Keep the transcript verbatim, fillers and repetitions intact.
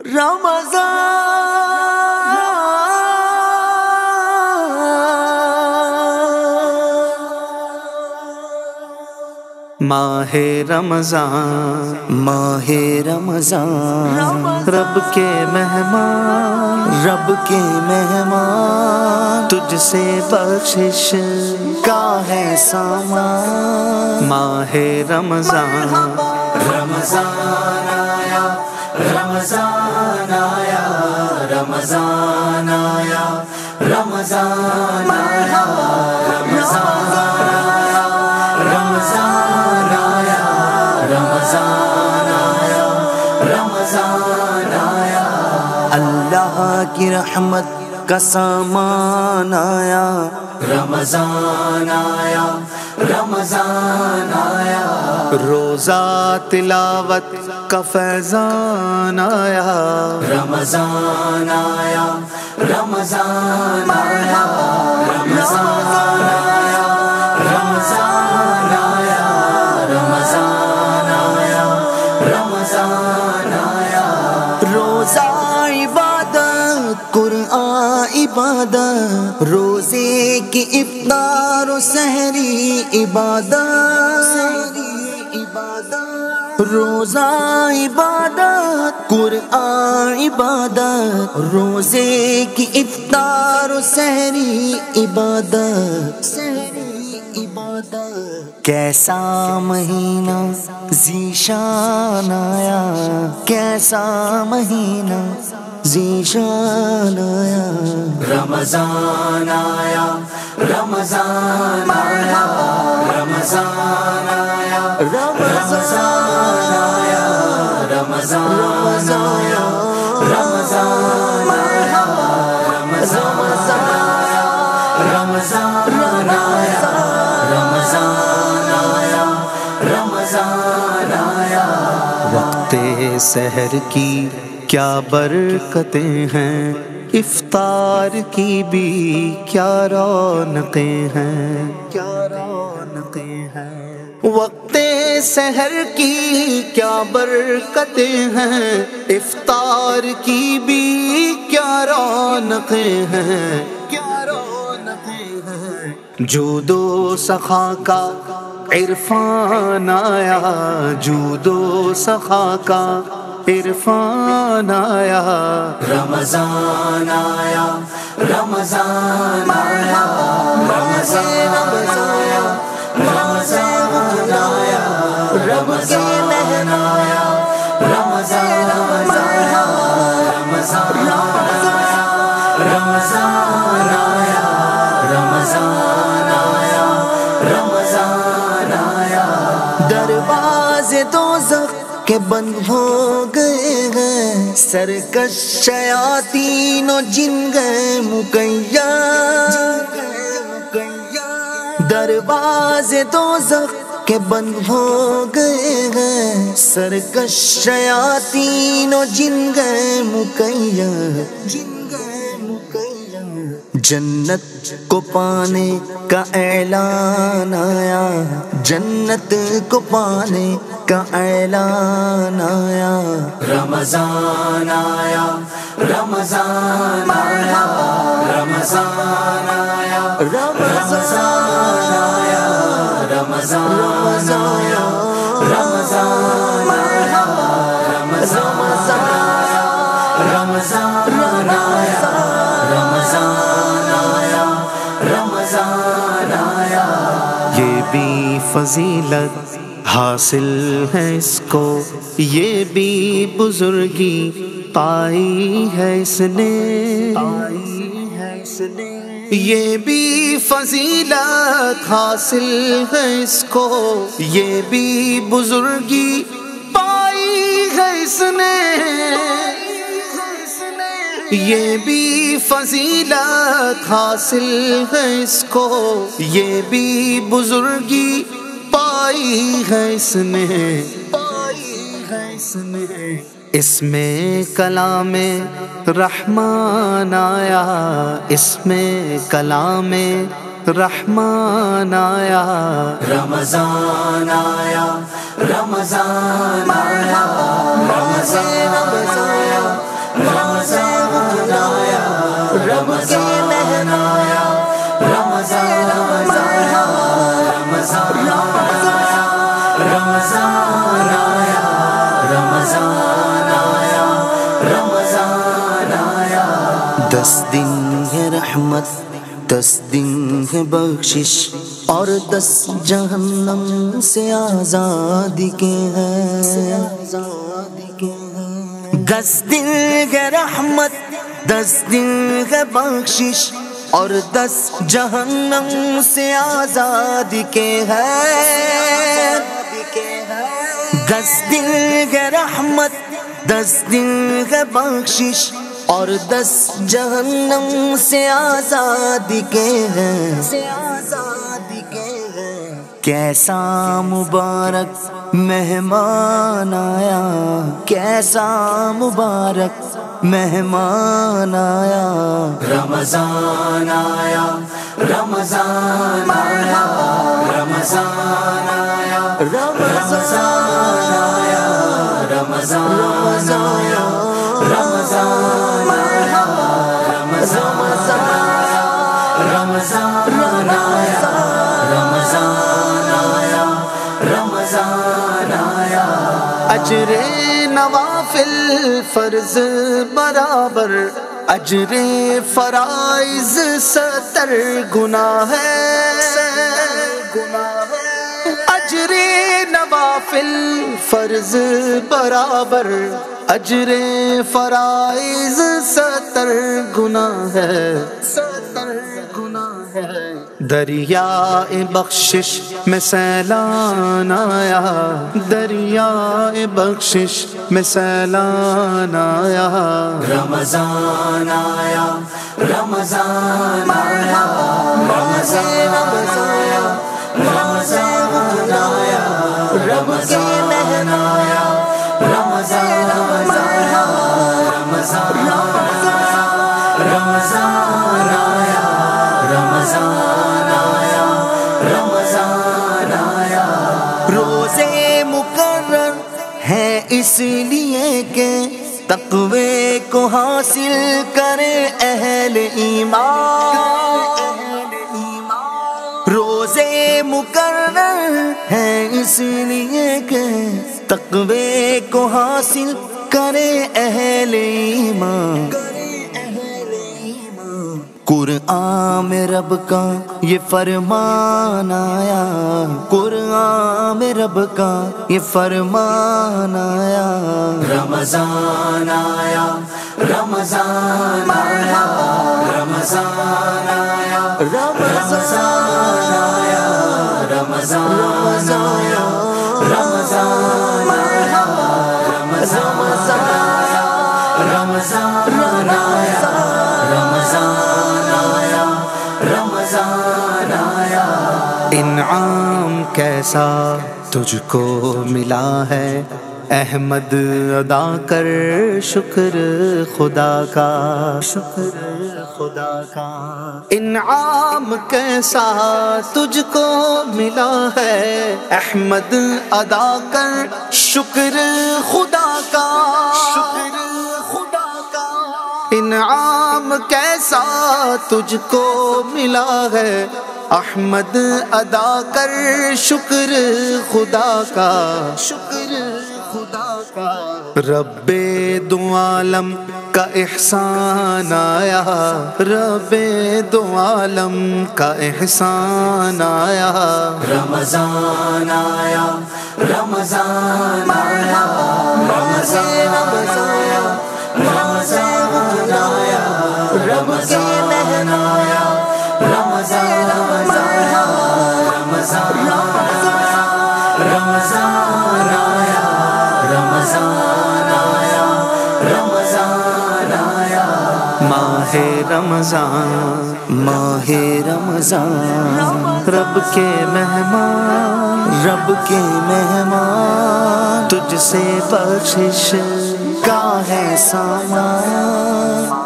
ماہ رمضان ماہ رمضان رب کے مہمان رب کے مہمان تجھ سے بخشش کا ہے سامان ماہ رمضان رمضان آیا رمضان آیا رمضان آیا رمضان آیا رمضان آیا رمضان آیا رمضان آیا رمضان آیا اللہ کی رحمت کا سامان آیا رمضان آیا رمضان آیا روزہ تلاوت کا فیضان آیا رمضان آیا رمضان آیا رمضان آیا رمضان آیا رمضان آیا رمضان آیا روزہ عبادت قرآن عبادت روزے کی افطار و سحری عبادت روزہ عبادت قرآن عبادت روزے کی افطار و سحری عبادت کیسا مہینہ ذیشان آیا کیسا مہینہ ذیشان آیا رمضان آیا رمضان آیا رمضان آیا رمضان آیا رمضان آیا رمضان آیا رمضان آیا رمضان آیا رمضان آیا رمضان آیا وقت سحر کی کیا برکتیں ہیں افطار کی بھی کیا رونقیں ہیں کیا رونقیں ہیں وقت سحر کی کیا برکتیں ہیں افطار کی بھی کیا رونقیں ہیں کیا رونقیں ہیں جود و سخا کا عرفان آیا جود و سخا کا عرفان آیا رمضان آیا رمضان آیا رمضان آیا رمضان آیا رمضان آیا رمضان آیا رمضان آیا رمضان آیا رمضان آیا رمضان آیا دروازے دوزخ کہ بند ہو گئے ہیں سرکش شیاطین و جن گئے مقید دروازے دوزخ کہ بند ہو گئے ہیں سرکش شیاطین و جن گئے مقید جنت کو پانے کا اعلان آیا جنت کو پانے کا اعلان آیا رمضان آیا رمضان آیا رمضان آیا رمضان آیا رمضان آیا رمضان آیا رمضان آیا رمضان آیا رمضان آیا رمضان آیا یہ بھی فضیلت حاصل ہے اس کو یہ بھی بزرگی پائی ہے اس نے یہ بھی فضیلت حاصل ہے اس کو یہ بھی بزرگی پائی ہے اس نے یہ بھی فضیلت حاصل ہے اس کو یہ بھی بزرگی پائی ہے اس نے پائی ہے اس نے اس میں کلام رحمان آیا اس میں کلام رحمان آیا رمضان آیا رمضان آیا رمضان آیا رمضان آیا، رمضان آیا، رمضان آیا، رمضان آیا، رمضان آیا، رمضان آیا۔ دس دن ہے رحمت، دس دن ہے بخشش، اور دس جہنم سے آزادی کے ہیں۔ دس دن ہے رحمت، دس دن ہے بخشش، اور دس جہنم سے آزادی کے ہیں۔ دس دن ہے رحمت، دس دن ہے بخشش، اور دس جہنم سے آزادی کے ہیں۔ کیسا مبارک مہمان آیا، کیسا مبارک مہمان آیا۔ رمضان آیا، رمضان آیا، رمضان آیا، رمضان آیا، رمضان آیا، رمضان آیا، رمضان آیا، رمضان آیا، رمضان آیا، رمضان آیا۔ اجر نوافل فرض برابر، اجر فرائض ستر گنا ہے۔ اجر نوافل فرض برابر، اجر فرائض ستر گنا ہے، ستر گنا ہے۔ دریائے بخشش میں سیلان آیا، دریائے بخشش میں سیلان آیا۔ رمضان آیا، رمضان آیا، رمضان آیا، رمضان آیا، رمضان آیا، رمضان آیا، رمضان آیا، رمضان آیا، رمضان آیا، رمضان آیا۔ روزے مقرر ہے اس لیے کہ تقوی کو حاصل کرے اہل ایمان۔ روزے مقرر ہے اس لیے کہ تقوی کو حاصل کرے اہل ایمان۔ قرآن میں رب کا یہ فرمان آیا، قرآن میں رب کا یہ فرمان آیا۔ رمضان آیا، رمضان آیا، رمضان آیا، رمضان آیا، رمضان آیا، رمضان آیا، رمضان آیا، رمضان آیا، رمضان آیا، رمضان آیا۔ انعام کیسا تجھ کو ملا ہے، احمد ادا کر شکر خدا کا، شکر خدا کا۔ انعام کیسا تجھ کو ملا ہے، احمد ادا کر شکر خدا کا، شکر خدا کا۔ انعام کیسا تجھ کو ملا ہے، احمد ادا کر شکر خدا کا، شکر خدا کا۔ رب دو عالم کا احسان آیا، رب دو عالم کا احسان آیا۔ رمضان آیا، رمضان آیا، رمضان آیا، رمضان آیا، رمضان آیا، رمضان آیا، رمضان آیا، رمضان آیا، رمضان آیا، رمضان آیا۔ ماہ رمضان، ماہ رمضان، رب کے مہمان، رب کے مہمان، تجھ سے بخشش کا ہے سامان۔